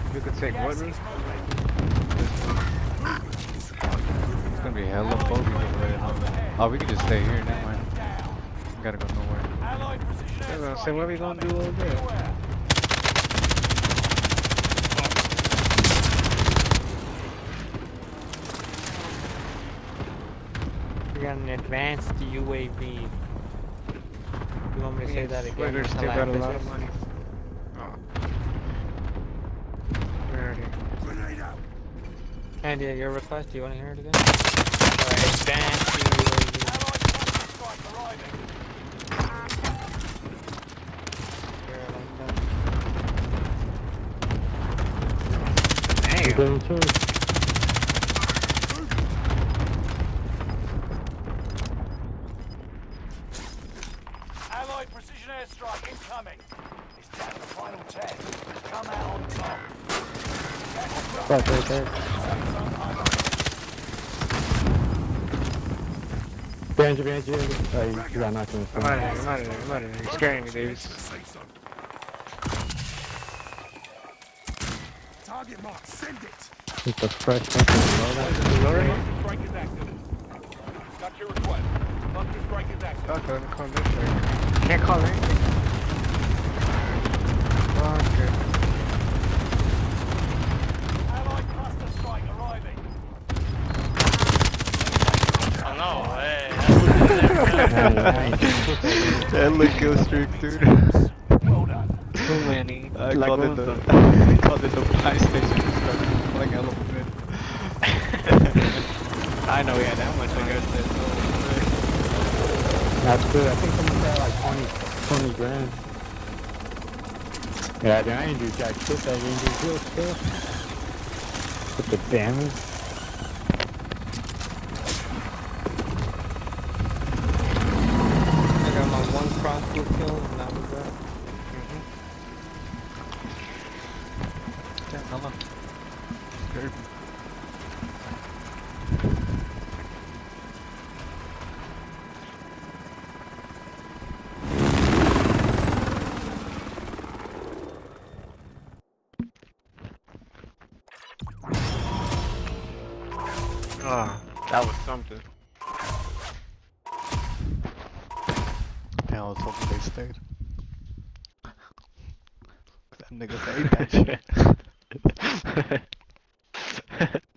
You could take what route? It's gonna be hella foggy over there. Huh? Oh, we can just stay here. Never mind. We gotta go nowhere. I was gonna say, what are we gonna do over there? We got an advanced UAV. You want me to say that again? Swigger still got a lot of money. Oh. Where are they? Andy, your request, do you want to hear it again? Advanced UAV. Damn. Allied precision airstrike incoming. It's down to the final 10. Come out on top. Right there. Behind you. Oh, you got knocked in the I'm front. out of here. You're scaring me, Davis. Target mark, send it. It's a fresh fucking loadout. Strike is active. Got your request. Cluster strike is active. Fuck, let me call this way. Can't call anything. Fuck it. Allied cluster strike arriving. Oh no, hey. Hella kill streak, dude. Well done. Too many. I Like called it what the the- buy station. Like elephant. I know, yeah, that much I guess. That's good. I think someone got like 20 grand. Yeah, dude, I ain't do jack shit. That ain't do real stuff. With the damage. I got my one crossbow kill, and that was that. Yeah, hello. Scared me. Ah, that was something. Damn, I was hoping they stayed. That nigga ate that shit.